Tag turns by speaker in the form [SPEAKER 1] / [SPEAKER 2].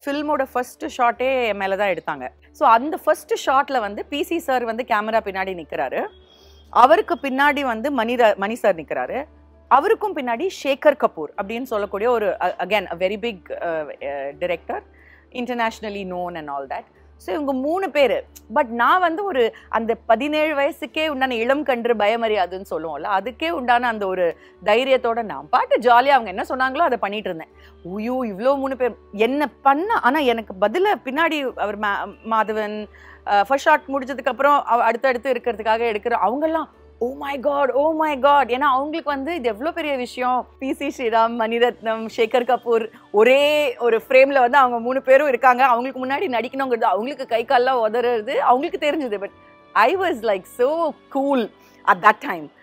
[SPEAKER 1] ஃபில்மோட first ஷாட்டே மேலே தான் எடுத்தாங்க. ஸோ அந்த ஃபர்ஸ்ட் ஷாட்டில் வந்து பிசி சார் வந்து கேமரா பின்னாடி நிற்கிறாரு, அவருக்கு பின்னாடி வந்து மணி சார் நிற்கிறாரு, அவருக்கும் பின்னாடி சேகர் கபூர் அப்படின்னு சொல்லக்கூடிய ஒரு again a very big director, internationally known and all that. So இவங்க 3 பேர். பட் நான் வந்து ஒரு அந்த 17 வயசுக்கே உண்டான இளம் கன்று பயமறியாதுன்னு சொல்லுவோம்ல, அதுக்கே உண்டான அந்த ஒரு தைரியத்தோட நான் பாட்டு ஜாலியாக அவங்க என்ன சொன்னாங்களோ அதை பண்ணிட்டு இருந்தேன். ஐயோ இவ்வளோ 3 பேர் என்ன பண்ண. ஆனால் எனக்கு பதில பின்னாடி அவர் மாதவன் ஃபர்ஸ்ட் ஷாட் முடிச்சதுக்கப்புறம் அடுத்தடுத்து இருக்கிறதுக்காக எடுக்கிற அவங்கெல்லாம் ஓ மை காட். ஏன்னா அவங்களுக்கு வந்து இது எவ்வளோ பெரிய விஷயம். பிசி ஸ்ரீராம், மணிரத்னம், சேகர் கபூர் ஒரே ஒரு ஃப்ரேமில் வந்து அவங்க 3 பேரும் இருக்காங்க. அவங்களுக்கு முன்னாடி நடிக்கணுங்கிறது அவங்களுக்கு கை கால்லாம் உதறது அவங்களுக்கு தெரிஞ்சது. But I was like so cool at that time.